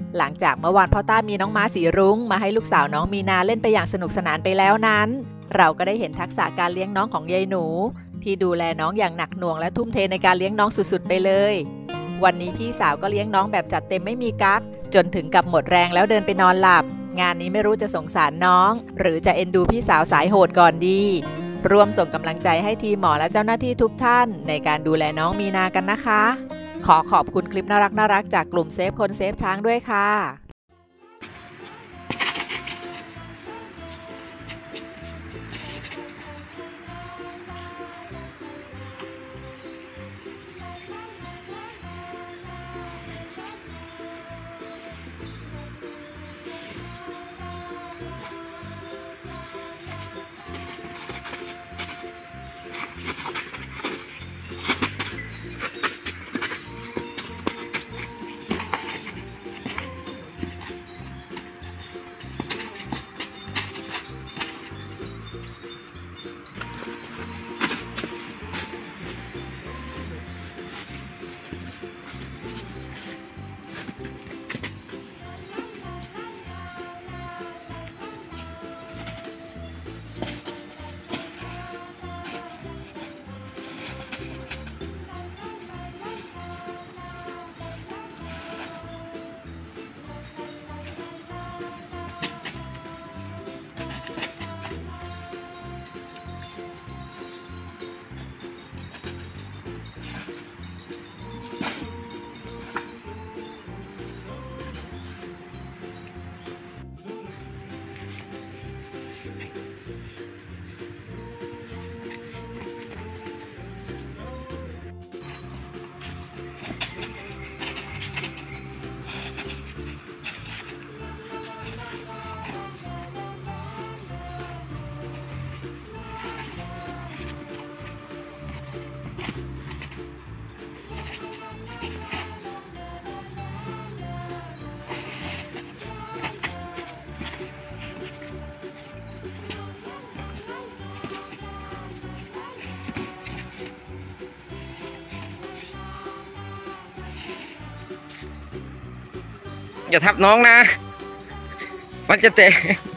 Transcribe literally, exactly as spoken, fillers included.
หลังจากเมื่อวานพ่อต้ามีน้องม้าสีรุ้งมาให้ลูกสาวน้องมีนาเล่นไปอย่างสนุกสนานไปแล้วนั้นเราก็ได้เห็นทักษะการเลี้ยงน้องของยายหนูที่ดูแลน้องอย่างหนักหน่วงและทุ่มเทในการเลี้ยงน้องสุดๆไปเลยวันนี้พี่สาวก็เลี้ยงน้องแบบจัดเต็มไม่มีกั๊กจนถึงกับหมดแรงแล้วเดินไปนอนหลับงานนี้ไม่รู้จะสงสารน้องหรือจะเอ็นดูพี่สาวสายโหดก่อนดีร่วมส่งกำลังใจให้ทีมหมอและเจ้าหน้าที่ทุกท่านในการดูแลน้องมีนากันนะคะขอขอบคุณคลิปน่ารักน่ารักจากกลุ่มเซฟคนเซฟช้างด้วยค่ะอย่าทับน้องนะมันจะเตะ